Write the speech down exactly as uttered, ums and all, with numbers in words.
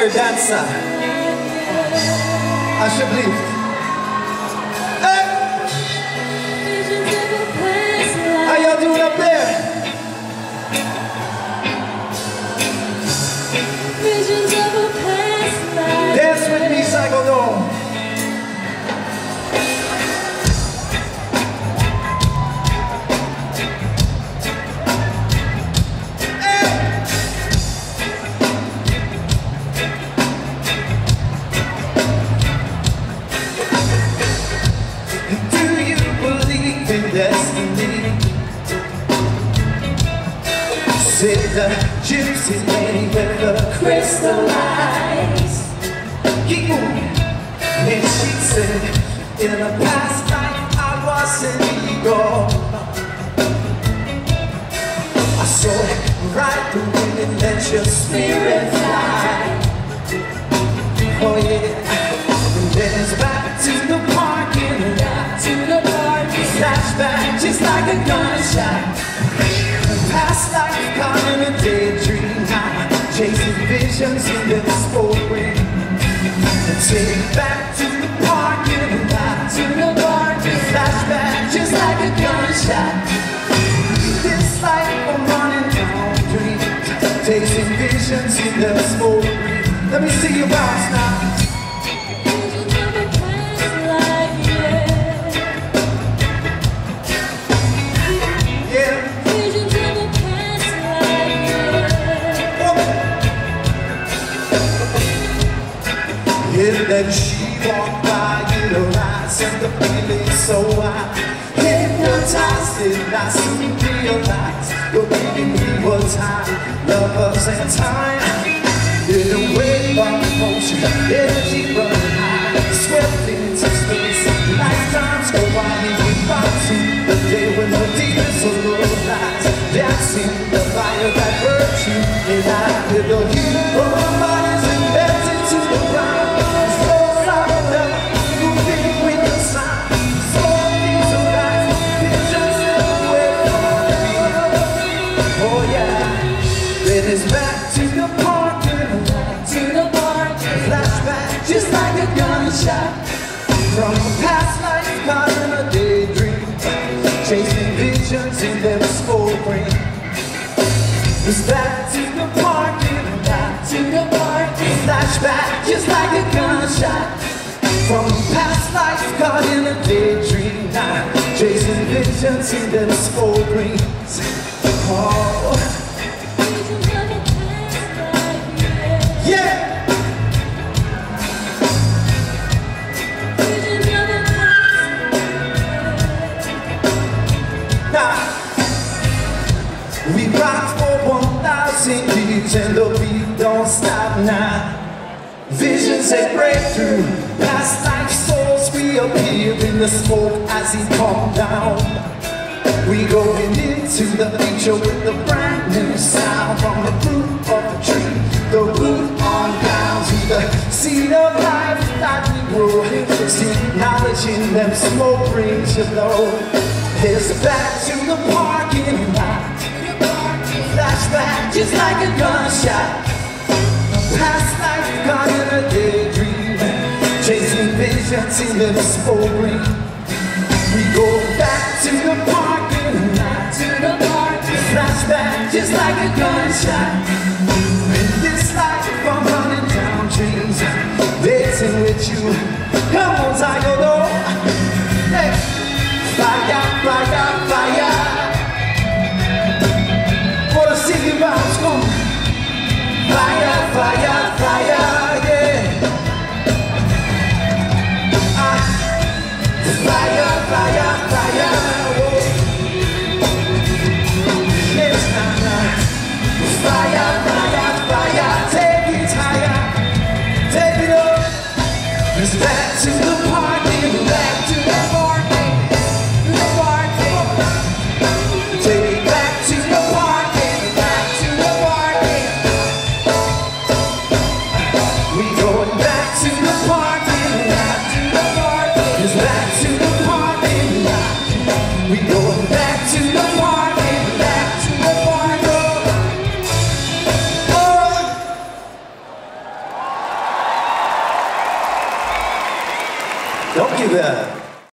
fire dancer. Alsjeblieft. Hey! How y'all doing up there? Dance with me, Psycho Dome. Destiny. Said the gypsy lady with the crystal eyes. Keep moving. And she said, in a past life I was an eagle. I saw it right the wind and let your spirit fly. Oh yeah. And then it's back to the parking lot, to the parking flashback, just like a gunshot. Past life, caught in a daydream, chasing visions in the sport ring. And take it back to the parking lot, to the parking flashback, just like a gunshot. This life, I'm running down dreams, chasing visions in the sport ring. Let me see you bounce now. And then she walked by in her eyes and the feeling so high. Hypnotized and I soon realized the meaning we was high. Lovers and time in a wave of emotion, energy running high, swept into space. Lifetimes go by and we found to the day when the demons will realize, dancing the fire that burns you and I. With the heat of our bodies embedded to the ground. It's back to the parking lot, to the parking flashback, just like a gunshot. From a past life, caught in a daydream, chasing visions in their sport ring. It's back to the parking lot, to the parking flashback, just like a gunshot. From a past life, caught in a daydream, chasing visions in their sport rings. Oh. We rock for one thousand years and the beat don't stop now. Visions that break through, past life souls reappear in the smoke as he calmed down. We going into the future with a brand new sound. From the root of the tree, the root on down to the seed of life that we grow. See knowledge in them smoke rings you know. It's back to the parking lot, flashback just like a gunshot. Past life gone in a daydream, chasing visions in the smoke ring. We go back to the parking lot, to the parking flashback just like a gunshot. In this life I'm running down dreams, dancing with you. Come on, Ziggo. Hey, fire, fire, fire. Wanna see you bounce, come on. Fire, fire, fire, yeah. Ah, fire, fire, fire, oh. Yes, nah, nah. Fire, fire, fire, take it higher, take it up. It's back to the party, back to the party, the party. Take it back to the party, back to the party. We going back to the party, back to the party. It's back to the party, we going back to the party, back to the party. Oh. Thank you there.